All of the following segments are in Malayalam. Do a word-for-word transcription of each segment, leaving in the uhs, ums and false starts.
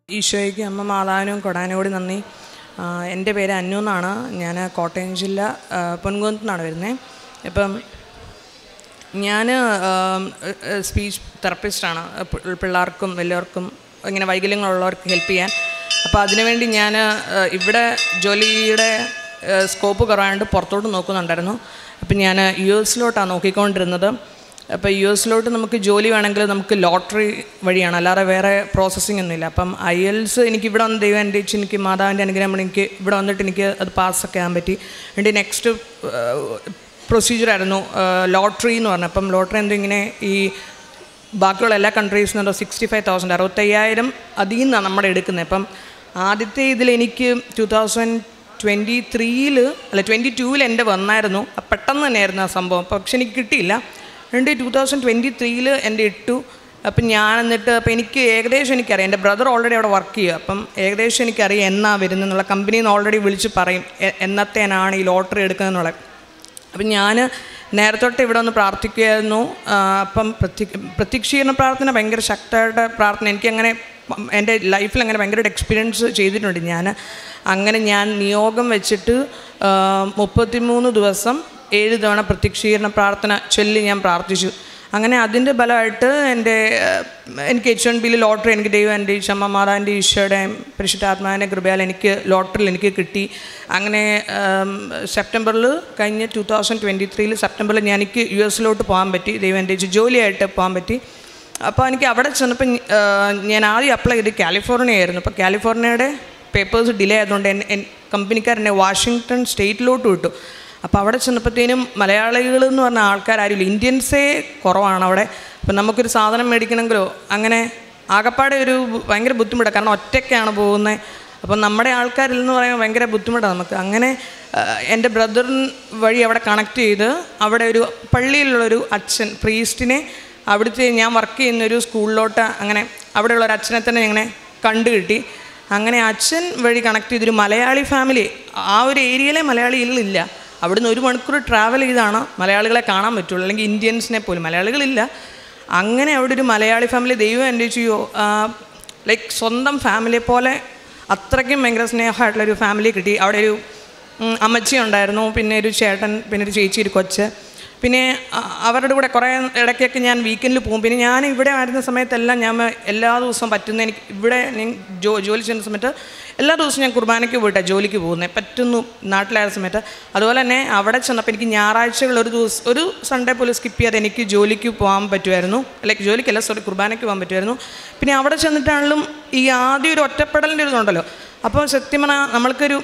ഈശോയ്ക്ക് അമ്മ മാതാവിനും കൊടാനോട് നന്ദി. എൻ്റെ പേര് അന്നു എന്നാണ്. ഞാൻ കോട്ടയം ജില്ല പൊൻകുന്നത്ത് നിന്നാണ് വരുന്നത്. ഇപ്പം ഞാൻ സ്പീച്ച് തെറപ്പിസ്റ്റാണ്. പിള്ളേർക്കും വലിയവർക്കും ഇങ്ങനെ വൈകല്യങ്ങളുള്ളവർക്ക് ഹെൽപ്പ് ചെയ്യാൻ. അപ്പോൾ അതിനുവേണ്ടി ഞാൻ ഇവിടെ ജോലിയുടെ സ്കോപ്പ് കുറവായതുകൊണ്ട് പുറത്തോട്ട് നോക്കുന്നുണ്ടായിരുന്നു. അപ്പം ഞാൻ യു എസിലോട്ടാണ് നോക്കിക്കൊണ്ടിരുന്നത്. അപ്പോൾ യു എസിലോട്ട് നമുക്ക് ജോലി വേണമെങ്കിൽ നമുക്ക് ലോട്ടറി വഴിയാണ്, അല്ലാതെ വേറെ പ്രോസസ്സിംഗ് ഒന്നുമില്ല. അപ്പം ഐ എൽസ് എനിക്ക് ഇവിടെ വന്ന് ദൈവം എൻ്റെ എനിക്ക് മാതാവിൻ്റെ അനുഗ്രഹം എനിക്ക് ഇവിടെ വന്നിട്ട് എനിക്ക് അത് പാസ്സൊക്കെ ആകാൻ പറ്റി. എൻ്റെ നെക്സ്റ്റ് പ്രൊസീജിയറായിരുന്നു ലോട്ടറി എന്ന് പറഞ്ഞത്. അപ്പം ലോട്ടറി എന്തോ ഇങ്ങനെ ഈ ബാക്കിയുള്ള എല്ലാ കൺട്രീസിൽ നിന്നോ സിക്സ്റ്റി ഫൈവ് തൗസൻഡ് അറുപത്തയ്യായിരം അതിൽ നിന്നാണ് നമ്മുടെ എടുക്കുന്നത്. അപ്പം ആദ്യത്തെ ഇതിൽ എനിക്ക് ടു തൗസൻഡ് ട്വൻറ്റി ത്രീയിൽ അല്ല ട്വൻറ്റി ടൂവിൽ എൻ്റെ വന്നായിരുന്നു. പെട്ടെന്ന് തന്നെയായിരുന്നു ആ സംഭവം. പക്ഷെ എനിക്ക് കിട്ടിയില്ല. രണ്ട് ടു തൗസൻഡ് ട്വൻറ്റി ത്രീയിൽ എൻ്റെ ഇട്ടു. അപ്പം ഞാൻ എന്നിട്ട് അപ്പം എനിക്ക് ഏകദേശം എനിക്കറിയാം, എൻ്റെ ബ്രദർ ഓൾറെഡി അവിടെ വർക്ക് ചെയ്യുക. അപ്പം ഏകദേശം എനിക്കറിയാം എന്നാ വരുന്നതെന്നുള്ള, കമ്പനിയിൽ നിന്ന് ഓൾറെഡി വിളിച്ച് പറയും എന്നത്തേനാണ് ഈ ലോട്ടറി എടുക്കുന്നതെന്നുള്ളത്. അപ്പം ഞാൻ നേരത്തോട്ട് ഇവിടെ ഒന്ന് പ്രാർത്ഥിക്കുമായിരുന്നു. അപ്പം പ്രത്യ പ്രത്യക്ഷീകരണ പ്രാർത്ഥന ഭയങ്കര ശക്തമായിട്ട് പ്രാർത്ഥന എനിക്കങ്ങനെ എൻ്റെ ലൈഫിൽ അങ്ങനെ ഭയങ്കരമായിട്ട് എക്സ്പീരിയൻസ് ചെയ്തിട്ടുണ്ട്. ഞാൻ അങ്ങനെ ഞാൻ നിയോഗം വെച്ചിട്ട് മുപ്പത്തിമൂന്ന് ദിവസം ഏഴ് തവണ പ്രത്യക്ഷീകരണ പ്രാർത്ഥന ചൊല്ലി ഞാൻ പ്രാർത്ഥിച്ചു. അങ്ങനെ അതിൻ്റെ ഫലമായിട്ട് എൻ്റെ എനിക്ക് എച്ച് വൺ ബിയിൽ ലോട്ടറി എനിക്ക് ദൈവം എൻ്റെ ഈശമ്മ മാതാവിൻ്റെ ഈശോയുടെയും പരിശുദ്ധാത്മാവിൻ്റെ കൃപയാൽ എനിക്ക് ലോട്ടറിയിൽ എനിക്ക് കിട്ടി. അങ്ങനെ സെപ്റ്റംബറിൽ കഴിഞ്ഞ ടു തൗസൻഡ് ട്വൻറ്റി ത്രീയിൽ സെപ്റ്റംബറിൽ ഞാൻ എനിക്ക് യു എസിലോട്ട് പോകാൻ പറ്റി. ദൈവം എൻ്റെ ജോലിയായിട്ട് പോകാൻ പറ്റി. അപ്പോൾ എനിക്ക് അവിടെ ചെന്നപ്പോൾ ഞാൻ ആദ്യം അപ്ലൈ ചെയ്ത് കാലിഫോർണിയ ആയിരുന്നു. അപ്പോൾ കാലിഫോർണിയയുടെ പേപ്പേഴ്സ് ഡിലേ ആയതുകൊണ്ട് എന്നെ കമ്പനിക്കാരെന്നെ വാഷിങ്ടൺ സ്റ്റേറ്റിലോട്ട് വിട്ടു. അപ്പോൾ അവിടെ ചെന്നപ്പോഴത്തേനും മലയാളികൾ എന്ന് പറഞ്ഞ ആൾക്കാരും ഇന്ത്യൻസേ കുറവാണ് അവിടെ. അപ്പം നമുക്കൊരു സാധനം മേടിക്കണമെങ്കിലോ അങ്ങനെ ആകപ്പാടെ ഒരു ഭയങ്കര ബുദ്ധിമുട്ടാണ്. കാരണം ഒറ്റയ്ക്കാണ് പോകുന്നത്. അപ്പം നമ്മുടെ ആൾക്കാരിൽ എന്ന് പറയുമ്പോൾ ഭയങ്കര ബുദ്ധിമുട്ടാണ് നമുക്ക്. അങ്ങനെ എൻ്റെ ബ്രദർ വഴി അവിടെ കണക്ട് ചെയ്ത് അവിടെ ഒരു പള്ളിയിലുള്ളൊരു അച്ഛൻ പ്രീസ്റ്റിനെ അവിടുത്തെ ഞാൻ വർക്ക് ചെയ്യുന്നൊരു സ്കൂളിലോട്ട് അങ്ങനെ അവിടെയുള്ള ഒരു അച്ഛനെ തന്നെ ഞങ്ങളെ കണ്ടു കിട്ടി. അങ്ങനെ അച്ഛൻ വഴി കണക്ട് ചെയ്തൊരു മലയാളി ഫാമിലി ആ ഒരു ഏരിയയിലെ മലയാളികളില്ല. അവിടുന്ന് ഒരു മണിക്കൂർ ട്രാവൽ ചെയ്താണ് മലയാളികളെ കാണാൻ പറ്റുള്ളൂ, അല്ലെങ്കിൽ ഇന്ത്യൻസിനെ പോലും. മലയാളികളില്ല. അങ്ങനെ അവിടെ ഒരു മലയാളി ഫാമിലി ദൈവം എൻ്റെ ചെയ്യോ ലൈക്ക് സ്വന്തം ഫാമിലിയെ പോലെ അത്രയ്ക്കും ഭയങ്കര സ്നേഹമായിട്ടുള്ളൊരു ഫാമിലി കിട്ടി. അവിടെ ഒരു അമ്മച്ചി ഉണ്ടായിരുന്നു, പിന്നെ ഒരു ചേട്ടൻ, പിന്നെ ഒരു ചേച്ചി, ഒരു കൊച്ച്. പിന്നെ അവരുടെ കൂടെ കുറേ ഇടയ്ക്കൊക്കെ ഞാൻ വീക്കെൻഡിൽ പോകും. പിന്നെ ഞാൻ ഇവിടെ ആയിരുന്ന സമയത്തെല്ലാം ഞാൻ എല്ലാ ദിവസവും പറ്റുന്ന എനിക്ക് ഇവിടെ ഞാൻ ജോ ജോലി ചെയ്യുന്ന സമയത്ത് എല്ലാ ദിവസവും ഞാൻ കുർബാനയ്ക്ക് പോയിട്ടാണ് ജോലിക്ക് പോകുന്നത് പറ്റുന്നു നാട്ടിലായ സമയത്ത്. അതുപോലെ തന്നെ അവിടെ ചെന്നപ്പോൾ എനിക്ക് ഞായറാഴ്ചകൾ ഒരു ദിവസം ഒരു സൺഡേ പോലും സ്കിപ്പ് ചെയ്യാതെ എനിക്ക് ജോലിക്ക് പോകാൻ പറ്റുമായിരുന്നു. ലൈക്ക് ജോലിക്കല്ല സോറി കുർബാനയ്ക്ക് പോകാൻ പറ്റുമായിരുന്നു. പിന്നെ അവിടെ ചെന്നിട്ടാണെങ്കിലും ഈ ആദ്യം ഒരു ഒറ്റപ്പെടലിൻ്റെ ഒരു ഇതുണ്ടല്ലോ. അപ്പോൾ സത്യം പറഞ്ഞാൽ നമ്മൾക്കൊരു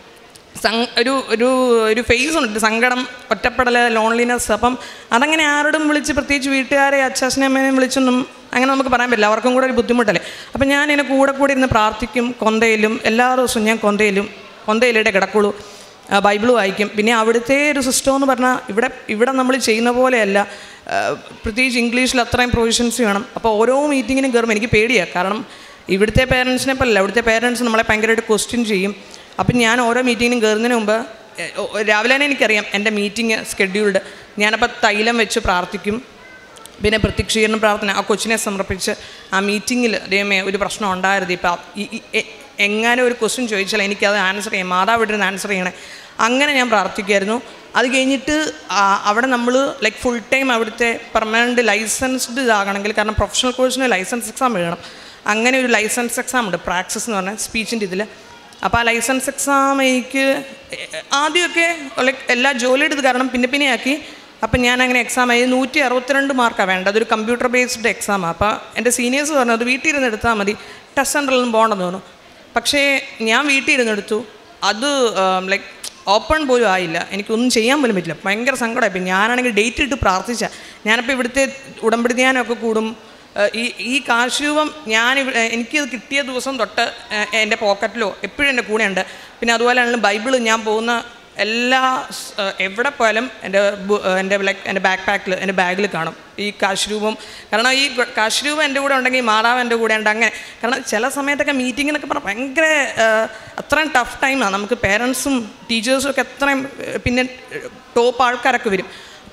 സങ് ഒരു ഒരു ഒരു ഫേസ് ഉണ്ട്, സങ്കടം, ഒറ്റപ്പെടൽ, ലോൺലിനെസ്. അപ്പം അതങ്ങനെ ആരോടും വിളിച്ച്, പ്രത്യേകിച്ച് വീട്ടുകാരെ അച്ഛനെ അമ്മേനെയും വിളിച്ചൊന്നും അങ്ങനെ നമുക്ക് പറയാൻ പറ്റില്ല. അവർക്കും കൂടെ ഒരു ബുദ്ധിമുട്ടല്ലേ. അപ്പം ഞാൻ ഇതിനെ കൂടെ കൂടി ഇരുന്ന് പ്രാർത്ഥിക്കും. കൊന്തയിലും എല്ലാ ദിവസവും ഞാൻ കൊന്തയിലും കൊന്തയിലിടെ കിടക്കുള്ളൂ, ബൈബിൾ വായിക്കും. പിന്നെ അവിടുത്തെ ഒരു സിസ്റ്റം എന്ന് പറഞ്ഞാൽ ഇവിടെ ഇവിടെ നമ്മൾ ചെയ്യുന്ന പോലെയല്ല. പ്രത്യേകിച്ച് ഇംഗ്ലീഷിൽ അത്രയും പ്രൊവിഷൻസ് വേണം. അപ്പോൾ ഓരോ മീറ്റിങ്ങിനും കയറുമ്പോൾ എനിക്ക് പേടിയാണ്. കാരണം ഇവിടുത്തെ പേരൻസിനെ പോലല്ല, ഇവിടുത്തെ പേരൻസ് നമ്മളെ ഭയങ്കരമായിട്ട് ക്വസ്റ്റ്യൻ ചെയ്യും. അപ്പം ഞാൻ ഓരോ മീറ്റിങ്ങിനും കയറുന്നതിന് മുമ്പ് രാവിലെ തന്നെ എനിക്കറിയാം എൻ്റെ മീറ്റിംഗ് സ്കെഡ്യൂൾഡ്. ഞാനപ്പോൾ തൈലം വെച്ച് പ്രാർത്ഥിക്കും. പിന്നെ പ്രത്യക്ഷീകരണ പ്രാർത്ഥന ആ കൊച്ചിനെ സമർപ്പിച്ച് ആ മീറ്റിങ്ങിൽ ദൈവമേ ഒരു പ്രശ്നം ഉണ്ടായിരുന്നു, ഇപ്പം എങ്ങനെ ഒരു ക്വസ്റ്റ്യൻ ചോദിച്ചാൽ എനിക്കത് ആൻസർ ചെയ്യാം, മാതാവിട്ടിരുന്ന് ആൻസർ ചെയ്യണേ, അങ്ങനെ ഞാൻ പ്രാർത്ഥിക്കുമായിരുന്നു. അത് കഴിഞ്ഞിട്ട് അവിടെ നമ്മൾ ലൈക്ക് ഫുൾ ടൈം അവിടുത്തെ പെർമനൻറ്റ് ലൈസൻസ്ഡ് ഇതാകണമെങ്കിൽ, കാരണം പ്രൊഫഷണൽ കോഴ്സിന് ലൈസൻസ് എക്സാം എഴുതണം. അങ്ങനെ ഒരു ലൈസൻസ് എക്സാം ഉണ്ട്, പ്രാക്ടീസ് എന്ന് പറഞ്ഞാൽ സ്പീച്ചിൻ്റെ ഇതിൽ. അപ്പോൾ ആ ലൈസൻസ് എക്സാം എനിക്ക് ആദ്യമൊക്കെ ലൈക്ക് എല്ലാ ജോലി എടുത്ത് കാരണം പിന്നെ പിന്നെ ആക്കി. അപ്പം ഞാൻ അങ്ങനെ എക്സാം ആയി നൂറ്റി അറുപത്തിരണ്ട് മാർക്കാണ് വേണ്ടത്. അതൊരു കമ്പ്യൂട്ടർ ബേസ്ഡ് എക്സാമാണ്. അപ്പോൾ എൻ്റെ സീനിയേഴ്സ് പറഞ്ഞു അത് വീട്ടിൽ ഇരുന്ന് എടുത്താൽ മതി, ടെസ്റ്റ് സെൻ്ററിലൊന്നും പോകണമെന്ന് തോന്നുന്നു. പക്ഷേ ഞാൻ വീട്ടിൽ ഇരുന്നെടുത്തു. അത് ലൈക്ക് ഓപ്പൺ പോലും ആയില്ല, എനിക്കൊന്നും ചെയ്യാൻ പോലും പറ്റില്ല. ഭയങ്കര സങ്കടമായി. ഇപ്പം ഞാനാണെങ്കിൽ ഡേറ്റ് ഇട്ട് പ്രാർത്ഥിച്ച ഞാനപ്പോൾ ഇവിടുത്തെ ഉടമ്പടി ധ്യാനമൊക്കെ കൂടും. ഈ ഈ കാശ് രൂപം ഞാൻ എനിക്കത് കിട്ടിയ ദിവസം തൊട്ട് എൻ്റെ പോക്കറ്റിലോ എപ്പോഴും എൻ്റെ കൂടെയുണ്ട്. പിന്നെ അതുപോലെ ആണെങ്കിലും ബൈബിള് ഞാൻ പോകുന്ന എല്ലാ എവിടെ പോയാലും എൻ്റെ എൻ്റെ ലൈക്ക് എൻ്റെ ബാക്ക് പാക്കിൽ എൻ്റെ ബാഗിൽ കാണും ഈ കാശ് രൂപം. കാരണം ഈ കാശ് രൂപം എൻ്റെ കൂടെ ഉണ്ടെങ്കിൽ മാതാവ് എൻ്റെ കൂടെ ഉണ്ട്. അങ്ങനെ കാരണം ചില സമയത്തൊക്കെ മീറ്റിങ്ങിനൊക്കെ പറഞ്ഞാൽ ഭയങ്കര അത്രയും ടഫ് ടൈമാണ് നമുക്ക്. പേരൻസും ടീച്ചേഴ്സും ഒക്കെ അത്രയും പിന്നെ ടോപ്പ് ആൾക്കാരൊക്കെ വരും.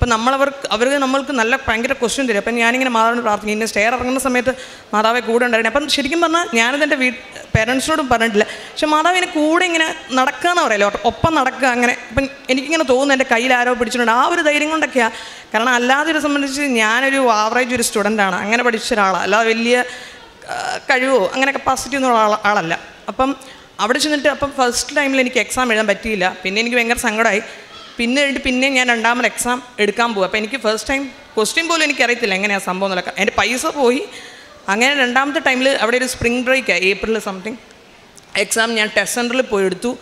അപ്പം നമ്മളവർക്ക് അവർ നമ്മൾക്ക് നല്ല ഭയങ്കര ക്വസ്റ്റ്യൻ തരും. അപ്പം ഞാനിങ്ങനെ മാതാവിന് പ്രാർത്ഥിക്കും. ഇങ്ങനെ സ്റ്റെയർ ഇറങ്ങുന്ന സമയത്ത് മാതാവെ കൂടെ ഉണ്ടായിരുന്നു. അപ്പം ശരിക്കും പറഞ്ഞാൽ ഞാനത് എൻ്റെ വീ പേരൻസിനോടും പറഞ്ഞിട്ടില്ല. പക്ഷെ മാതാവ് ഇങ്ങനെ കൂടെ ഇങ്ങനെ നടക്കുക എന്ന് പറയല്ലോ, ഒപ്പം നടക്കുക അങ്ങനെ. അപ്പം എനിക്കിങ്ങനെ തോന്നുന്നു എൻ്റെ കയ്യിൽ ആരോ പിടിച്ചിട്ടുണ്ട്. ആ ഒരു ധൈര്യം കൊണ്ടൊക്കെയാണ്. കാരണം അല്ലാതെ ഒരു സംബന്ധിച്ച് ഞാനൊരു ആവറേജ് ഒരു സ്റ്റുഡൻ്റാണ്, അങ്ങനെ പഠിച്ച ഒരാളാണ്, അല്ലാതെ വലിയ കഴിവോ അങ്ങനെ കപ്പാസിറ്റി ഒന്നും ആള ആളല്ല അപ്പം അവിടെ ചെന്നിട്ട് അപ്പം ഫസ്റ്റ് ടൈമിൽ എനിക്ക് എക്സാം എഴുതാൻ പറ്റിയില്ല. പിന്നെ എനിക്ക് ഭയങ്കര സങ്കടമായി. പിന്നെ കഴിഞ്ഞിട്ട് പിന്നെ ഞാൻ രണ്ടാമത് എക്സാം എടുക്കാൻ പോകും. അപ്പോൾ എനിക്ക് ഫസ്റ്റ് ടൈം ക്വസ്റ്റ്യൻ പോലും എനിക്കറിയത്തില്ല എങ്ങനെയാണ് സംഭവം എന്നൊക്കെ. എൻ്റെ പൈസ പോയി. അങ്ങനെ രണ്ടാമത്തെ ടൈമിൽ അവിടെ ഒരു സ്പ്രിംഗ് ബ്രേക്കാണ്, ഏപ്രിൽ സംതിങ്. എക്സാം ഞാൻ ടെസ്റ്റ് സെൻറ്ററിൽ പോയി എടുത്തു.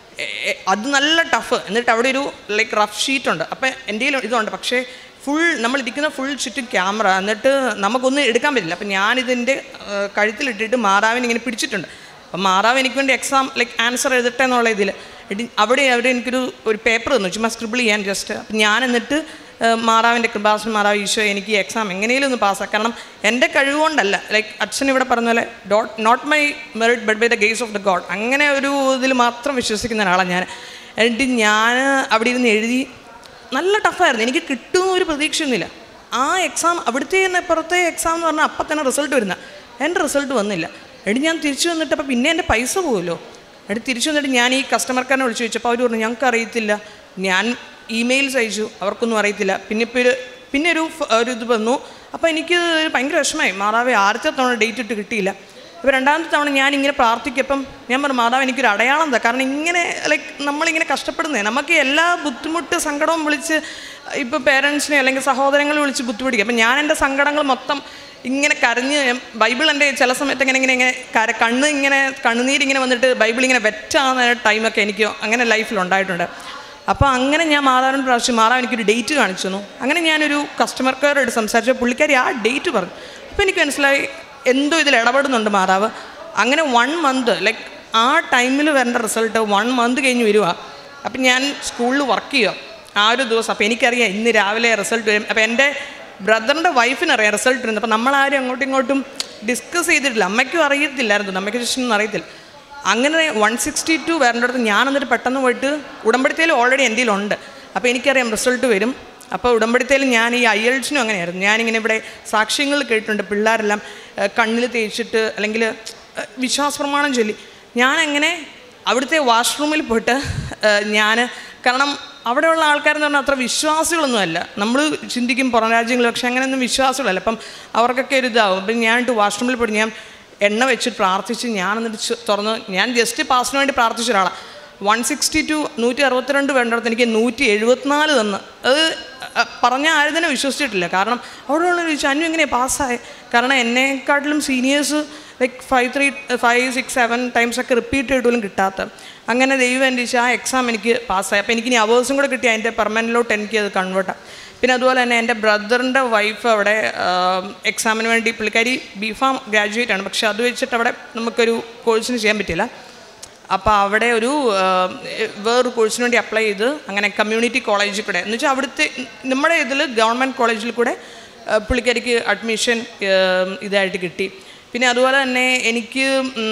അത് നല്ല ടഫ്. എന്നിട്ട് അവിടെ ഒരു ലൈക്ക് റഫ് ഷീറ്റ് ഉണ്ട്. അപ്പോൾ എൻ്റെ കയ്യിൽ ഇതുണ്ട്, പക്ഷേ ഫുൾ നമ്മളിരിക്കുന്ന ഫുൾ ചുറ്റും ക്യാമറ, എന്നിട്ട് നമുക്കൊന്നും എടുക്കാൻ പറ്റില്ല. അപ്പം ഞാനിതിൻ്റെ കഴുത്തിലിട്ടിട്ട് മാതാവിനെ ഇങ്ങനെ പിടിച്ചിട്ടുണ്ട്. അപ്പം മാതാവ് എനിക്ക് വേണ്ടി എക്സാം ലൈക്ക് ആൻസർ എഴുതട്ടെ എന്നുള്ള ഇതിൽ അവിടെ അവിടെ എനിക്കൊരു ഒരു പേപ്പർ തന്നു, ചുമ്മാ സ്ക്രിബിൾ ചെയ്യാൻ ജസ്റ്റ്. അപ്പം ഞാൻ എന്നിട്ട് മാതാവിൻ്റെ കൃപാസനം, മാതാവ് ഈശോ എനിക്ക് ഈ എക്സാം എങ്ങനെയും ഒന്ന് പാസ്സാക്കാം. കാരണം എൻ്റെ കഴിവുകൊണ്ടല്ല, ലൈക്ക് അച്ഛൻ ഇവിടെ പറഞ്ഞ പോലെ that not my merit but by the grace of the god, അങ്ങനെ ഒരു ഇതിൽ മാത്രം വിശ്വസിക്കുന്ന ഒരാളാണ് ഞാൻ. എന്നിട്ട് ഞാൻ അവിടെ ഇരുന്ന് എഴുതി. നല്ല ടഫായിരുന്നു, എനിക്ക് കിട്ടുന്ന ഒരു പ്രതീക്ഷയൊന്നുമില്ല. ആ എക്സാം അവിടുത്തെ തന്നെ പുറത്തെ എക്സാം എന്ന് പറഞ്ഞാൽ അപ്പം തന്നെ റിസൾട്ട് വരുന്ന, എൻ്റെ റിസൾട്ട് വന്നില്ല. എന്നിട്ട് ഞാൻ തിരിച്ചു വന്നിട്ട് അപ്പോൾ പിന്നെ എൻ്റെ പൈസ പോകുമല്ലോ. എന്നിട്ട് തിരിച്ചു വന്നിട്ട് ഞാൻ ഈ കസ്റ്റമർക്കാരനെ വിളിച്ച് ചോദിച്ചപ്പോൾ അവർ പറഞ്ഞു ഞങ്ങൾക്ക് അറിയത്തില്ല. ഞാൻ ഇമെയിൽസ് അയച്ചു, അവർക്കൊന്നും അറിയത്തില്ല. പിന്നെ ഇപ്പോൾ ഒരു പിന്നെ ഒരു ഒരു ഇത് വന്നു. അപ്പോൾ എനിക്ക് ഭയങ്കര വിഷമമായി. മാതാവേ ആദ്യത്തെ തവണ ഡേറ്റ് ഇട്ട് കിട്ടിയില്ല. അപ്പോൾ രണ്ടാമത്തെ തവണ ഞാനിങ്ങനെ പ്രാർത്ഥിക്കപ്പം ഞാൻ പറഞ്ഞു മാതാവ് എനിക്കൊരു അടയാളം എന്താ, കാരണം ഇങ്ങനെ ലൈക്ക് നമ്മളിങ്ങനെ കഷ്ടപ്പെടുന്നത്, നമുക്ക് എല്ലാ ബുദ്ധിമുട്ട് സങ്കടവും വിളിച്ച് ഇപ്പോൾ പേരൻസിനെ അല്ലെങ്കിൽ സഹോദരങ്ങളെ വിളിച്ച് ബുദ്ധിമുട്ടിക്കുക. അപ്പം ഞാൻ എൻ്റെ സങ്കടങ്ങൾ മൊത്തം ഇങ്ങനെ കരഞ്ഞ്, ബൈബിൾ എൻ്റെ ചില സമയത്ത് ഇങ്ങനെ ഇങ്ങനെ ഇങ്ങനെ കര കണ്ണ് ഇങ്ങനെ കണ്ണുനീരിങ്ങനെ വന്നിട്ട് ബൈബിൾ ഇങ്ങനെ വെറ്റാകുന്ന ടൈമൊക്കെ എനിക്ക് അങ്ങനെ ലൈഫിലുണ്ടായിട്ടുണ്ട്. അപ്പോൾ അങ്ങനെ ഞാൻ മാതാവിന് പ്രാവശ്യം മാതാവ് എനിക്കൊരു ഡേറ്റ് കാണിച്ചു തന്നു. അങ്ങനെ ഞാനൊരു കസ്റ്റമർ കെയറോട് സംസാരിച്ച പുള്ളിക്കാരി ആ ഡേറ്റ് പറഞ്ഞു. അപ്പോൾ എനിക്ക് മനസ്സിലായി എന്തോ ഇതിൽ ഇടപെടുന്നുണ്ട് മാതാവ്. അങ്ങനെ വൺ മന്ത് ലൈക്ക് ആ ടൈമിൽ വരേണ്ട റിസൾട്ട് വൺ മന്ത് കഴിഞ്ഞ് വരിക. അപ്പം ഞാൻ സ്കൂളിൽ വർക്ക് ചെയ്യുക ആ ഒരു ദിവസം. അപ്പോൾ എനിക്കറിയാം ഇന്ന് രാവിലെ റിസൾട്ട് വരും. അപ്പോൾ എൻ്റെ ബ്രദറിൻ്റെ വൈഫിനറിയാം റിസൾട്ട് വരുന്നത്. അപ്പോൾ നമ്മളാരും അങ്ങോട്ടും ഇങ്ങോട്ടും ഡിസ്കസ് ചെയ്തിട്ടില്ല, അമ്മയ്ക്കും അറിയത്തില്ലായിരുന്നു, അമ്മയ്ക്ക് ജസ്റ്റ് ഒന്നും അറിയത്തില്ല. അങ്ങനെ വൺ സിക്സ്റ്റി ടു വരേണ്ടടുത്ത് ഞാൻ എന്നിട്ട് പെട്ടെന്ന് പോയിട്ട് ഉടമ്പടിത്തേൽ ഓൾറെഡി എൻ്റെ കയ്യിലുണ്ട്. അപ്പോൾ എനിക്കറിയാം റിസൾട്ട് വരും. അപ്പോൾ ഉടമ്പടിത്തേൽ ഞാൻ ഈ ഐ എൽസിനും അങ്ങനെയായിരുന്നു. ഞാനിങ്ങനെ ഇവിടെ സാക്ഷ്യങ്ങൾ കേട്ടിട്ടുണ്ട്, പിള്ളേരെല്ലാം കണ്ണിൽ തേച്ചിട്ട് അല്ലെങ്കിൽ വിശ്വാസപ്രമാണം ചൊല്ലി. ഞാനങ്ങനെ അവിടുത്തെ വാഷ്റൂമിൽ പോയിട്ട് ഞാൻ, കാരണം അവിടെയുള്ള ആൾക്കാരെന്ന് പറഞ്ഞാൽ അത്ര വിശ്വാസികളൊന്നുമല്ല. നമ്മൾ ചിന്തിക്കും പുറം രാജ്യങ്ങളിൽ, പക്ഷേ അങ്ങനെയൊന്നും വിശ്വാസികളല്ല. അപ്പം അവർക്കൊക്കെ ഒരു ഇതാവും. അപ്പം ഞാനിട്ട് വാഷ്റൂമിൽ പോയിട്ട് ഞാൻ എണ്ണ വെച്ചിട്ട് പ്രാർത്ഥിച്ച് ഞാൻ എന്നിട്ട് തുറന്ന്, ഞാൻ ജസ്റ്റ് പാസിന് വേണ്ടി പ്രാർത്ഥിച്ച ഒരാളാണ്. വൺ സിക്സ്റ്റി ടു നൂറ്റി അറുപത്തിരണ്ട് വേണ്ടിടത്ത് എനിക്ക് നൂറ്റി എഴുപത്തിനാല് തന്ന്. അത് പറഞ്ഞാൽ ആരും തന്നെ വിശ്വസിച്ചിട്ടില്ല. കാരണം അവിടെ ഉള്ളവർ ചോദിച്ചു അന്നു എങ്ങനെയാണ് പാസ്സായത്, കാരണം എന്നെക്കാട്ടിലും seniors like five three five six seven ടൈംസൊക്കെ റിപ്പീറ്റ് ചെയ്തിട്ടും കിട്ടാത്ത. അങ്ങനെ ദൈവം എൻ്റെ ആ എക്സാം എനിക്ക് പാസ്സായി. അപ്പോൾ എനിക്കിനി അവേഴ്സും കൂടെ കിട്ടി അതിൻ്റെ പെർമനൻറ്റിലോട്ട് എനിക്ക് അത് കൺവേർട്ടാണ്. പിന്നെ അതുപോലെ തന്നെ എൻ്റെ ബ്രദറിൻ്റെ വൈഫ് അവിടെ എക്സാമിന് വേണ്ടി, പുള്ളിക്കാരി ബി ഫാം ഗ്രാജുവേറ്റ് ആണ്, പക്ഷേ അത് വെച്ചിട്ട് അവിടെ നമുക്കൊരു കോഴ്സിന് ചെയ്യാൻ പറ്റില്ല. അപ്പോൾ അവിടെ ഒരു വേറൊരു കോഴ്സിന് വേണ്ടി അപ്ലൈ ചെയ്ത് അങ്ങനെ കമ്മ്യൂണിറ്റി കോളേജിൽ കൂടെ, എന്ന് വെച്ചാൽ അവിടുത്തെ നമ്മുടെ ഇതിൽ ഗവൺമെൻറ് കോളേജിൽ കൂടെ പുള്ളിക്കാരിക്ക് അഡ്മിഷൻ ഇതായിട്ട് കിട്ടി. പിന്നെ അതുപോലെ തന്നെ എനിക്ക്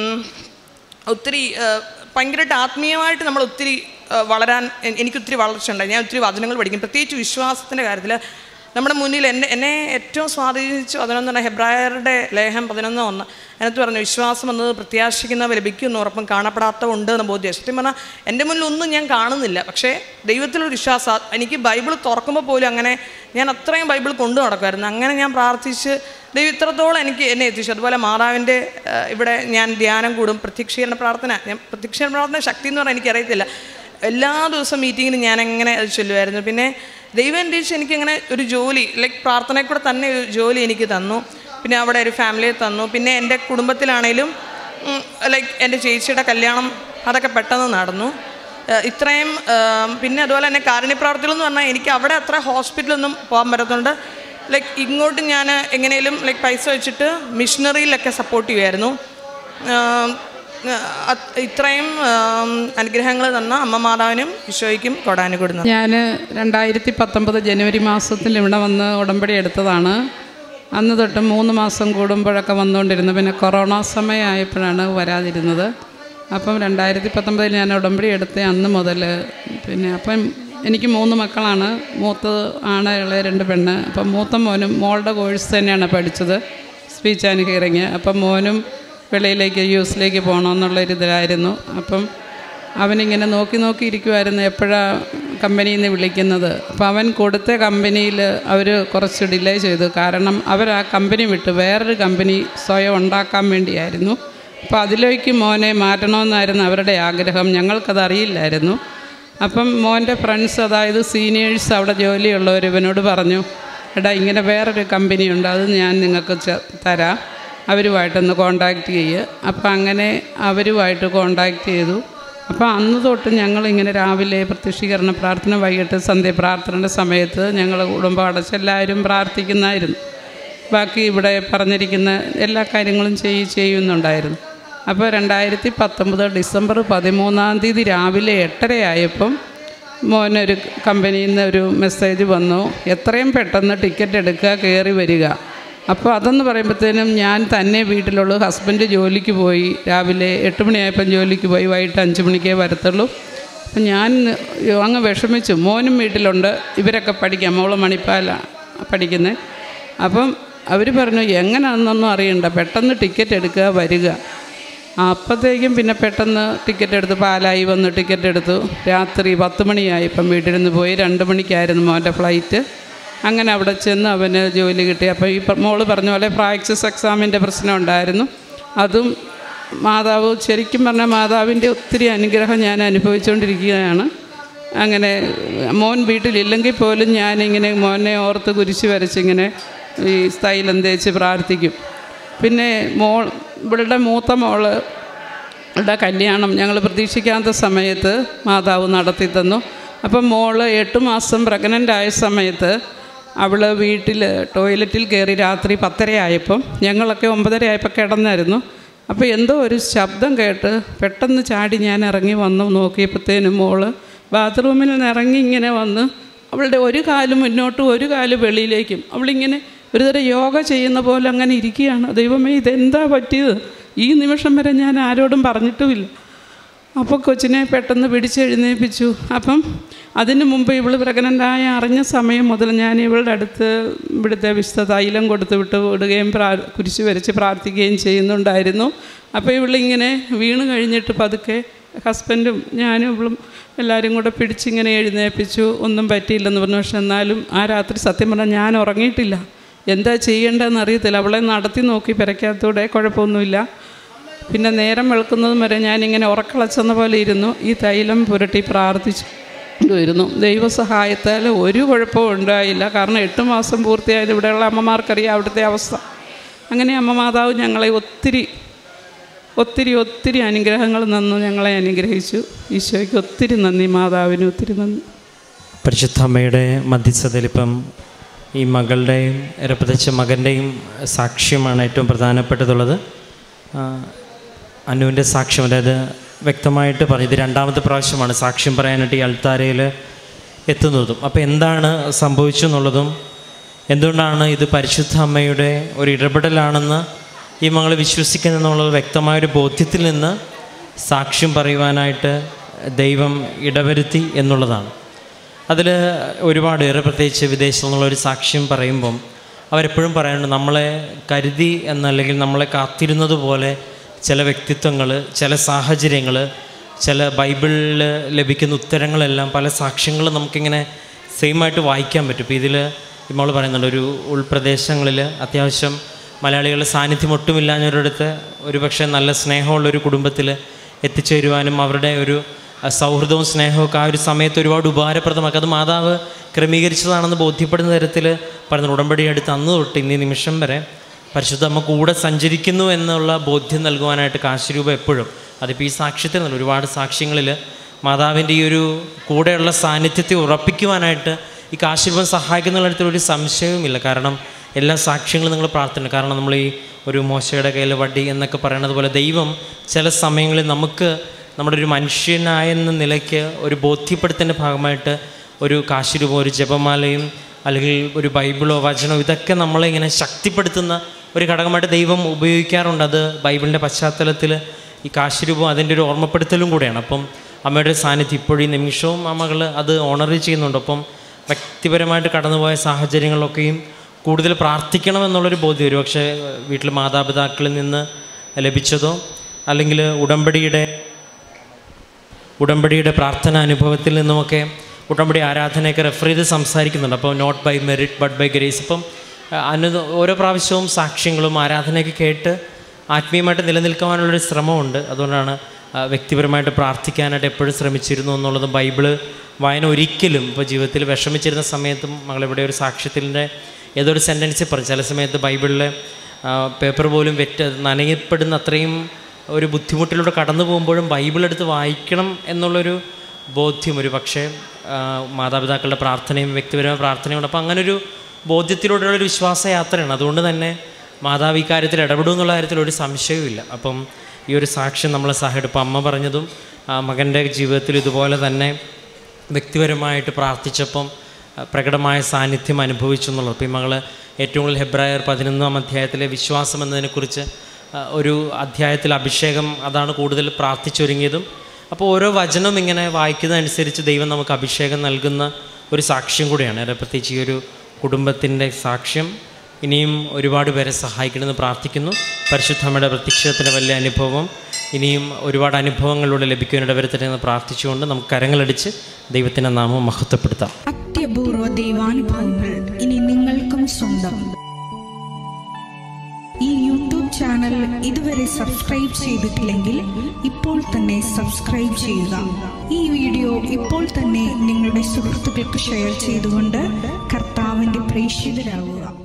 ഒത്തിരി ഭയങ്കരമായിട്ട് ആത്മീയമായിട്ട് നമ്മൾ ഒത്തിരി വളരാൻ എനിക്കൊത്തിരി വളർച്ച ഉണ്ടായി. ഞാൻ ഒത്തിരി വചനങ്ങൾ പഠിക്കും, പ്രത്യേകിച്ച് വിശ്വാസത്തിൻ്റെ കാര്യത്തിൽ. നമ്മുടെ മുന്നിൽ എന്നെ എന്നെ ഏറ്റവും സ്വാധീനിച്ചു പതിനൊന്നെണ്ണം ഹെബ്രായരുടെ ലേഖനം പതിനൊന്ന് ഒന്ന് അതിനകത്ത് പറഞ്ഞു വിശ്വാസം എന്നത് പ്രത്യാശിക്കുന്നവ ലഭിക്കുന്ന ഉറപ്പും കാണപ്പെടാത്ത ഉണ്ട് എന്ന ബോധ്യം. സത്യം പറഞ്ഞാൽ എൻ്റെ മുന്നിൽ ഒന്നും ഞാൻ കാണുന്നില്ല, പക്ഷേ ദൈവത്തിലൊരു വിശ്വാസം. എനിക്ക് ബൈബിൾ തുറക്കുമ്പോൾ പോലും അങ്ങനെ ഞാൻ അത്രയും ബൈബിൾ കൊണ്ടു നടക്കുമായിരുന്നു. അങ്ങനെ ഞാൻ പ്രാർത്ഥിച്ച് ദൈവം ഇത്രത്തോളം എനിക്ക് എന്നെ എത്തിച്ചു. അതുപോലെ മാതാവിൻ്റെ ഇവിടെ ഞാൻ ധ്യാനം കൂടും, പ്രത്യക്ഷീകരണ പ്രാർത്ഥന. ഞാൻ പ്രത്യക്ഷീകരണ പ്രാർത്ഥന ശക്തി എന്ന് പറഞ്ഞാൽ എനിക്കറിയത്തില്ല. എല്ലാ ദിവസവും മീറ്റിങ്ങിന് ഞാൻ എങ്ങനെ അത് ചൊല്ലുമായിരുന്നു. പിന്നെ ദൈവം എൻ്റെ എനിക്കങ്ങനെ ഒരു ജോലി ലൈക്ക് പ്രാർത്ഥനയിൽ കൂടെ തന്നെ ഒരു ജോലി എനിക്ക് തന്നു. പിന്നെ അവിടെ ഒരു ഫാമിലിയെ തന്നു. പിന്നെ എൻ്റെ കുടുംബത്തിലാണേലും ലൈക്ക് എൻ്റെ ചേച്ചിയുടെ കല്യാണം അതൊക്കെ പെട്ടെന്ന് നടന്നു. ഇത്രയും പിന്നെ അതുപോലെ തന്നെ കാരുണ്യപ്രവർത്തികളെന്ന് പറഞ്ഞാൽ എനിക്ക് അവിടെ അത്ര ഹോസ്പിറ്റലൊന്നും പോകാൻ പറ്റത്തുണ്ട്. ലൈക്ക് ഇങ്ങോട്ട് ഞാൻ എങ്ങനെയും ലൈക്ക് പൈസ വെച്ചിട്ട് മിഷനറിയിലൊക്കെ സപ്പോർട്ട് ചെയ്യുമായിരുന്നു. ഇത്രയും അനുഗ്രഹങ്ങൾ തന്ന അമ്മ മാതാവിനും ഈശോയ്ക്കും കൊടാനുകൊടുന്നു. ഞാൻ രണ്ടായിരത്തി പത്തൊമ്പത് ജനുവരി മാസത്തിൽ ഇവിടെ വന്ന് ഉടമ്പടി എടുത്തതാണ്. അന്ന് തൊട്ട് മൂന്ന് മാസം കൂടുമ്പോഴൊക്കെ വന്നുകൊണ്ടിരുന്നു. പിന്നെ കൊറോണ സമയമായപ്പോഴാണ് വരാതിരുന്നത്. അപ്പം രണ്ടായിരത്തി പത്തൊമ്പതിൽ ഞാൻ ഉടമ്പടി എടുത്ത അന്ന് മുതൽ പിന്നെ അപ്പം എനിക്ക് മൂന്ന് മക്കളാണ്. മൂത്തത് ആണ്, ഇളയ രണ്ട് പെണ്ണ്. അപ്പം മൂത്ത മോനും മോളുടെ കോഴ്സ് തന്നെയാണ് പഠിച്ചത്, സ്പീച്ച് ആൻഡ് ഹിയറിങ്. അപ്പം മോനും വെളിയിലേക്ക് യു എസിലേക്ക് പോകണമെന്നുള്ളൊരിതിലായിരുന്നു. അപ്പം അവനിങ്ങനെ നോക്കി നോക്കി ഇരിക്കുമായിരുന്നു എപ്പോഴാണ് കമ്പനിയിൽ നിന്ന് വിളിക്കുന്നത്. അപ്പോൾ അവൻ കൊടുത്ത കമ്പനിയിൽ അവർ കുറച്ച് ഡിലേ ചെയ്തു. കാരണം അവർ ആ കമ്പനി വിട്ട് വേറൊരു കമ്പനി സ്വയം ഉണ്ടാക്കാൻ വേണ്ടിയായിരുന്നു. അപ്പോൾ അതിലേക്ക് മോനെ മാറ്റണമെന്നായിരുന്നു അവരുടെ ആഗ്രഹം. ഞങ്ങൾക്കത് അറിയില്ലായിരുന്നു. അപ്പം മോൻ്റെ ഫ്രണ്ട്സ്, അതായത് സീനിയേഴ്സ് അവിടെ ജോലിയുള്ളവർ ഇവനോട് പറഞ്ഞു, എടാ ഇങ്ങനെ വേറൊരു കമ്പനിയുണ്ട്, അത് ഞാൻ നിങ്ങൾക്ക് തരാം, അവരുമായിട്ടൊന്ന് കോണ്ടാക്റ്റ് ചെയ്യുക. അപ്പം അങ്ങനെ അവരുമായിട്ട് കോണ്ടാക്റ്റ് ചെയ്തു. അപ്പോൾ അന്ന് തൊട്ട് ഞങ്ങളിങ്ങനെ രാവിലെ പ്രത്യക്ഷീകരണ പ്രാർത്ഥന, വൈകിട്ട് സന്ധ്യ പ്രാർത്ഥനയുടെ സമയത്ത് ഞങ്ങൾ കുടുംബം അടച്ച് എല്ലാവരും പ്രാർത്ഥിക്കുന്നതായിരുന്നു. ബാക്കി ഇവിടെ പറഞ്ഞിരിക്കുന്ന എല്ലാ കാര്യങ്ങളും ചെയ്യി ചെയ്യുന്നുണ്ടായിരുന്നു. അപ്പോൾ രണ്ടായിരത്തി പത്തൊമ്പത് ഡിസംബർ പതിമൂന്നാം തീയതി രാവിലെ എട്ടരയായപ്പം മോനൊരു കമ്പനിയിൽ നിന്ന് ഒരു മെസ്സേജ് വന്നു, എത്രയും പെട്ടെന്ന് ടിക്കറ്റ് എടുക്കുക, കയറി വരിക. അപ്പോൾ അതെന്ന് പറയുമ്പോഴത്തേനും ഞാൻ തന്നെ വീട്ടിലുള്ളൂ. ഹസ്ബൻഡ് ജോലിക്ക് പോയി, രാവിലെ എട്ട് മണിയായപ്പം ജോലിക്ക് പോയി, വൈകിട്ട് അഞ്ച് മണിക്കേ വരത്തുള്ളൂ. അപ്പം ഞാൻ അങ്ങ് വിഷമിച്ചു. മോനും വീട്ടിലുണ്ട്, ഇവരൊക്കെ പഠിക്കാം, മോള് മണിപ്പാലാണ് പഠിക്കുന്നത്. അപ്പം അവർ പറഞ്ഞു എങ്ങനെയാണെന്നൊന്നും അറിയണ്ട, പെട്ടെന്ന് ടിക്കറ്റ് എടുക്കുക, വരിക. അപ്പോഴത്തേക്കും പിന്നെ പെട്ടെന്ന് ടിക്കറ്റ് എടുത്ത് പാലായി വന്ന് ടിക്കറ്റ് എടുത്തു. രാത്രി പത്ത് മണിയായപ്പം വീട്ടിൽ നിന്ന് പോയി. രണ്ട് മണിക്കായിരുന്നു മോൻ്റെ ഫ്ലൈറ്റ്. അങ്ങനെ അവിടെ ചെന്ന് അവന് ജോലി കിട്ടി. അപ്പോൾ ഈ മോള് പറഞ്ഞ പോലെ പ്രാക്ടീസ് എക്സാമിൻ്റെ പ്രശ്നം ഉണ്ടായിരുന്നു. അതും മാതാവ്, ശരിക്കും പറഞ്ഞാൽ മാതാവിൻ്റെ ഒത്തിരി അനുഗ്രഹം ഞാൻ അനുഭവിച്ചുകൊണ്ടിരിക്കുകയാണ്. അങ്ങനെ മോൻ വീട്ടിലില്ലെങ്കിൽ പോലും ഞാനിങ്ങനെ മോനെ ഓർത്ത് കുരിശ് വരച്ചിങ്ങനെ ഈ തൈലം തേച്ച് പ്രാർത്ഥിക്കും. പിന്നെ മോൾ ഇവളുടെ മൂത്ത മോള് ളുടെ കല്യാണം ഞങ്ങൾ പ്രതീക്ഷിക്കാത്ത സമയത്ത് മാതാവ് നടത്തി തന്നു. അപ്പം മോള് എട്ട് മാസം പ്രഗ്നൻ്റ് ആയ സമയത്ത് അവൾ വീട്ടിൽ ടോയ്ലറ്റിൽ കയറി രാത്രി പത്തരയായപ്പം, ഞങ്ങളൊക്കെ ഒമ്പതര ആയപ്പോൾ കിടന്നായിരുന്നു. അപ്പോൾ എന്തോ ഒരു ശബ്ദം കേട്ട് പെട്ടെന്ന് ചാടി ഞാൻ ഇറങ്ങി വന്നു. നോക്കിയപ്പോഴത്തേനും മോള് ബാത്റൂമിൽ നിന്ന് ഇറങ്ങി ഇങ്ങനെ വന്ന് അവളുടെ ഒരു കാല് മുന്നോട്ടും ഒരു കാല് വെളിയിലേക്കും അവളിങ്ങനെ ഒരുതരം യോഗ ചെയ്യുന്ന പോലെ അങ്ങനെ ഇരിക്കുകയാണ്. ദൈവമേ, ഇതെന്താ പറ്റിയത്? ഈ നിമിഷം വരെ ഞാൻ ആരോടും പറഞ്ഞിട്ടുമില്ല. അപ്പോൾ കൊച്ചിനെ പെട്ടെന്ന് പിടിച്ചെഴുന്നേൽപ്പിച്ചു. അപ്പം അതിന് മുമ്പ് ഇവൾ പ്രഗ്നൻ്റായ അറിഞ്ഞ സമയം മുതൽ ഞാൻ ഇവളുടെ അടുത്ത് ഇവിടുത്തെ വിശുദ്ധ തൈലം കൊടുത്ത് വിട്ട് വിടുകയും പ്രാ കുരിശ് വരച്ച് പ്രാർത്ഥിക്കുകയും ചെയ്യുന്നുണ്ടായിരുന്നു. അപ്പോൾ ഇവളിങ്ങനെ വീണ് കഴിഞ്ഞിട്ട് പതുക്കെ ഹസ്ബൻഡും ഞാനും ഇവളും എല്ലാവരും കൂടെ പിടിച്ചിങ്ങനെ എഴുന്നേൽപ്പിച്ചു. ഒന്നും പറ്റിയില്ലെന്ന് പറഞ്ഞു. പക്ഷെ എന്നാലും ആ രാത്രി സത്യം പറഞ്ഞാൽ ഞാൻ ഉറങ്ങിയിട്ടില്ല. എന്താ ചെയ്യേണ്ടതെന്ന് അറിയത്തില്ല. അവളെ നടത്തി നോക്കി പെരയ്ക്കകത്തൂടെ, കുഴപ്പമൊന്നുമില്ല. പിന്നെ നേരം വെളുക്കുന്നതും വരെ ഞാനിങ്ങനെ ഉറക്കളച്ചെന്ന പോലെ ഇരുന്നു. ഈ തൈലം പുരട്ടി പ്രാർത്ഥിച്ചു ഇരുന്നു. ദൈവസഹായത്താൽ ഒരു കുഴപ്പവും ഉണ്ടായില്ല. കാരണം എട്ട് മാസം പൂർത്തിയായത് ഇവിടെയുള്ള അമ്മമാർക്കറിയാം അവിടുത്തെ അവസ്ഥ. അങ്ങനെ അമ്മ മാതാവ് ഞങ്ങളെ ഒത്തിരി ഒത്തിരി ഒത്തിരി അനുഗ്രഹങ്ങൾ നന്നു ഞങ്ങളെ അനുഗ്രഹിച്ചു. ഈശോയ്ക്ക് ഒത്തിരി നന്ദി, മാതാവിന് ഒത്തിരി നന്ദി. പരിശുദ്ധ അമ്മയുടെ മധ്യസ്ഥതയിലിപ്പം ഈ മകളുടെയും ഇരപ്പതച്ച മകൻ്റെയും സാക്ഷ്യമാണ് ഏറ്റവും പ്രധാനപ്പെട്ടതുള്ളത്. അനുവിൻ്റെ സാക്ഷ്യം, അതായത് വ്യക്തമായിട്ട് പറഞ്ഞു, ഇത് രണ്ടാമത്തെ പ്രാവശ്യമാണ് സാക്ഷ്യം പറയാനായിട്ട് ഈ അൾത്താരയിൽ എത്തുന്നതും. അപ്പോൾ എന്താണ് സംഭവിച്ചു എന്നുള്ളതും എന്തുകൊണ്ടാണ് ഇത് പരിശുദ്ധ അമ്മയുടെ ഒരു ഇടപെടലാണെന്ന് ഈ മകൾ വിശ്വസിക്കുന്നെന്നുള്ളത് വ്യക്തമായൊരു ബോധ്യത്തിൽ നിന്ന് സാക്ഷ്യം പറയുവാനായിട്ട് ദൈവം ഇടവരുത്തി എന്നുള്ളതാണ്. അതിൽ ഒരുപാട് ഏറെ, പ്രത്യേകിച്ച് വിദേശത്തു നിന്നുള്ളൊരു സാക്ഷ്യം പറയുമ്പം അവരെപ്പോഴും പറയാനുണ്ട്, നമ്മളെ കരുതി എന്നല്ലെങ്കിൽ നമ്മളെ കാത്തിരുന്നത് പോലെ ചില വ്യക്തിത്വങ്ങൾ, ചില സാഹചര്യങ്ങൾ, ചില ബൈബിളിൽ ലഭിക്കുന്ന ഉത്തരങ്ങളെല്ലാം പല സാക്ഷ്യങ്ങളും നമുക്കിങ്ങനെ സെയിമായിട്ട് വായിക്കാൻ പറ്റും. ഇപ്പോൾ ഇതിൽ നമ്മൾ പറയുന്നുണ്ട്, ഒരു ഉൾപ്രദേശങ്ങളിൽ അത്യാവശ്യം മലയാളികളുടെ സാന്നിധ്യം ഒട്ടുമില്ലാഞ്ഞവരടുത്ത് ഒരു പക്ഷേ നല്ല സ്നേഹമുള്ളൊരു കുടുംബത്തിൽ എത്തിച്ചേരുവാനും അവരുടെ ഒരു സൗഹൃദവും സ്നേഹമൊക്കെ ആ ഒരു സമയത്ത് ഒരുപാട് ഉപകാരപ്രദമാക്കി അത് മാതാവ് ക്രമീകരിച്ചതാണെന്ന് ബോധ്യപ്പെടുന്ന തരത്തിൽ പറയുന്ന ഉടമ്പടി എടുത്ത് അന്ന് തൊട്ട് ഇന്നീ നിമിഷം വരെ പരിശുദ്ധ അമ്മ കൂടെ സഞ്ചരിക്കുന്നു എന്നുള്ള ബോധ്യം നൽകുവാനായിട്ട് കാശിരൂപ എപ്പോഴും, അതിപ്പോൾ ഈ സാക്ഷ്യത്തിൽ നിന്ന് ഒരുപാട് സാക്ഷ്യങ്ങളിൽ മാതാവിൻ്റെ ഈ ഒരു കൂടെയുള്ള സാന്നിധ്യത്തെ ഉറപ്പിക്കുവാനായിട്ട് ഈ കാശിരൂപം സഹായിക്കുന്ന കാര്യത്തിലൊരു സംശയവുമില്ല. കാരണം എല്ലാ സാക്ഷ്യങ്ങളും നിങ്ങൾ പ്രാർത്ഥന, കാരണം നമ്മൾ ഈ ഒരു മോശയുടെ കയ്യിൽ വടി എന്നൊക്കെ പറയുന്നത് പോലെ ദൈവം ചില സമയങ്ങളിൽ നമുക്ക് നമ്മുടെ ഒരു മനുഷ്യനായെന്ന നിലയ്ക്ക് ഒരു ബോധ്യപ്പെടുത്തിൻ്റെ ഭാഗമായിട്ട് ഒരു കാശിരൂപം, ഒരു ജപമാലയും അല്ലെങ്കിൽ ഒരു ബൈബിളോ വചനോ ഇതൊക്കെ നമ്മളെ ഇങ്ങനെ ശക്തിപ്പെടുത്തുന്ന ഒരു ഘടകമായിട്ട് ദൈവം ഉപയോഗിക്കാറുണ്ട്. അത് ബൈബിളിൻ്റെ പശ്ചാത്തലത്തിൽ ഈ കാശിരൂപം അതിൻ്റെ ഒരു ഓർമ്മപ്പെടുത്തലും കൂടെയാണ്. അപ്പം അമ്മയുടെ സാന്നിധ്യം ഇപ്പോഴും ഈ നിമിഷവും ആ മകൾ അത് ഓണർ ചെയ്യുന്നുണ്ട്. ഒപ്പം വ്യക്തിപരമായിട്ട് കടന്നുപോയ സാഹചര്യങ്ങളിലൊക്കെയും കൂടുതൽ പ്രാർത്ഥിക്കണമെന്നുള്ളൊരു ബോധ്യം ഒരു പക്ഷേ വീട്ടിൽ മാതാപിതാക്കളിൽ നിന്ന് ലഭിച്ചതോ അല്ലെങ്കിൽ ഉടമ്പടിയുടെ ഉടമ്പടിയുടെ പ്രാർത്ഥന അനുഭവത്തിൽ നിന്നുമൊക്കെ ഉടമ്പടി ആരാധനയൊക്കെ റെഫർ ചെയ്ത് സംസാരിക്കുന്നുണ്ട്. അപ്പോൾ not by merit but by grace. ഇപ്പം അനു ഓരോ പ്രാവശ്യവും സാക്ഷ്യങ്ങളും ആരാധനയൊക്കെ കേട്ട് ആത്മീയമായിട്ട് നിലനിൽക്കുവാനുള്ളൊരു ശ്രമമുണ്ട്. അതുകൊണ്ടാണ് വ്യക്തിപരമായിട്ട് പ്രാർത്ഥിക്കാനായിട്ട് എപ്പോഴും ശ്രമിച്ചിരുന്നു എന്നുള്ളതും ബൈബിള് വായന ഒരിക്കലും ഇപ്പോൾ ജീവിതത്തിൽ വിഷമിച്ചിരുന്ന സമയത്തും മകളിവിടെ ഒരു സാക്ഷ്യത്തിൻ്റെ ഏതൊരു സെൻറ്റൻസ് പറഞ്ഞു. ചില സമയത്ത് ബൈബിളിലെ പേപ്പർ പോലും വെറ്റ് നനയപ്പെടുന്ന അത്രയും ഒരു ബുദ്ധിമുട്ടിലൂടെ കടന്നു പോകുമ്പോഴും ബൈബിളെടുത്ത് വായിക്കണം എന്നുള്ളൊരു ബോധ്യം ഒരു പക്ഷേ മാതാപിതാക്കളുടെ പ്രാർത്ഥനയും വ്യക്തിപരമായ പ്രാർത്ഥനയും. അപ്പോൾ അങ്ങനൊരു ബോധ്യത്തിലൂടെയുള്ളൊരു വിശ്വാസയാത്രയാണ്. അതുകൊണ്ട് തന്നെ മാതാവ് ഈ കാര്യത്തിൽ ഇടപെടും എന്നുള്ള കാര്യത്തിൽ ഒരു സംശയവുമില്ല. അപ്പം ഈ ഒരു സാക്ഷ്യം നമ്മളെ സഹായിക്കും. ഇപ്പം അമ്മ പറഞ്ഞതും മകൻ്റെ ജീവിതത്തിൽ ഇതുപോലെ തന്നെ വ്യക്തിപരമായിട്ട് പ്രാർത്ഥിച്ചപ്പം പ്രകടമായ സാന്നിധ്യം അനുഭവിച്ചു എന്നുള്ളത്. അപ്പോൾ ഈ മകൾ ഏറ്റവും കൂടുതൽ ഹെബ്രായർ പതിനൊന്നാം അധ്യായത്തിലെ വിശ്വാസം എന്നതിനെക്കുറിച്ച് ഒരു അധ്യായത്തിൽ അഭിഷേകം അതാണ് കൂടുതൽ പ്രാർത്ഥിച്ചൊരുങ്ങിയതും. അപ്പോൾ ഓരോ വചനം ഇങ്ങനെ വായിക്കുന്നതനുസരിച്ച് ദൈവം നമുക്ക് അഭിഷേകം നൽകുന്ന ഒരു സാക്ഷ്യം കൂടിയാണ്. അത് പ്രത്യേകിച്ച് ഈ ഒരു കുടുംബത്തിൻ്റെ സാക്ഷ്യം ഇനിയും ഒരുപാട് പേരെ സഹായിക്കണമെന്ന് പ്രാർത്ഥിക്കുന്നു. പരിശുദ്ധമ്മയുടെ പ്രത്യക്ഷത്തിൻ്റെ വലിയ അനുഭവം ഇനിയും ഒരുപാട് അനുഭവങ്ങളിലൂടെ ലഭിക്കുവാനിട വരുത്തട്ടെ എന്ന് പ്രാർത്ഥിച്ചുകൊണ്ട് നമുക്ക് കരങ്ങളടിച്ച് ദൈവത്തിൻ്റെ നാമം മഹത്വപ്പെടുത്താം. അത്യപൂർവ ദൈവാനുഭവങ്ങൾ ഇനി നിങ്ങൾക്കും സ്വന്തം. ഈ യൂട്യൂബ് ചാനൽ ഇതുവരെ സബ്സ്ക്രൈബ് ചെയ്തിട്ടില്ലെങ്കിൽ ഇപ്പോൾ തന്നെ സബ്സ്ക്രൈബ് ചെയ്യുക. ഈ വീഡിയോ ഇപ്പോൾ തന്നെ നിങ്ങളുടെ സുഹൃത്തുക്കൾക്ക് ഷെയർ ചെയ്തുകൊണ്ട് കർത്താവിൻ്റെ പ്രേക്ഷിതരാകുക.